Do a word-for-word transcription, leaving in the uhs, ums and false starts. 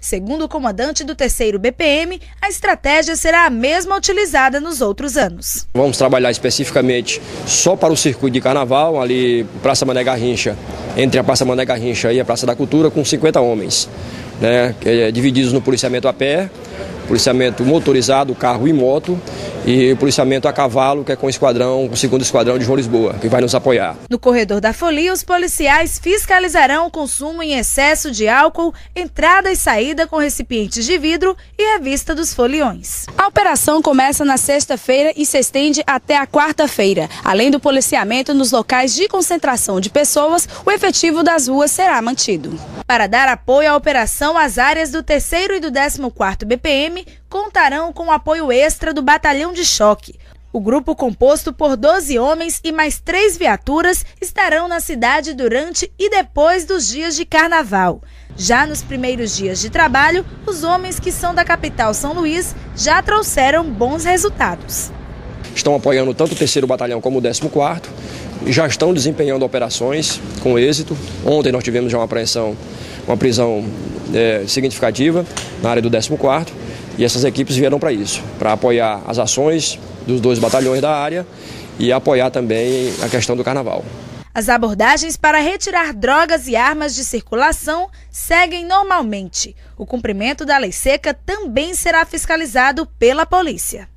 Segundo o comandante do terceiro B P M, a estratégia será a mesma utilizada nos outros anos. Vamos trabalhar especificamente só para o circuito de carnaval, ali Praça Mané Garrincha, entre a Praça Mané Garrincha e a Praça da Cultura, com cinquenta homens, né, divididos no policiamento a pé, policiamento motorizado, carro e moto, e policiamento a cavalo, que é com o esquadrão, o segundo esquadrão de João Lisboa, que vai nos apoiar. No corredor da folia, os policiais fiscalizarão o consumo em excesso de álcool, entrada e saída com recipientes de vidro e a vista dos foliões. A operação começa na sexta-feira e se estende até a quarta-feira. Além do policiamento nos locais de concentração de pessoas, o efetivo das ruas será mantido. Para dar apoio à operação, as áreas do terceiro e do décimo quarto B P M contarão com o apoio extra do Batalhão de Choque. O grupo, composto por doze homens e mais três viaturas, estarão na cidade durante e depois dos dias de carnaval. Já nos primeiros dias de trabalho, os homens que são da capital São Luís já trouxeram bons resultados. Estão apoiando tanto o terceiro batalhão como o décimo quarto, já estão desempenhando operações com êxito. Ontem nós tivemos já uma apreensão, uma prisão é, significativa na área do décimo quarto, e essas equipes vieram para isso, para apoiar as ações dos dois batalhões da área e apoiar também a questão do carnaval. As abordagens para retirar drogas e armas de circulação seguem normalmente. O cumprimento da lei seca também será fiscalizado pela polícia.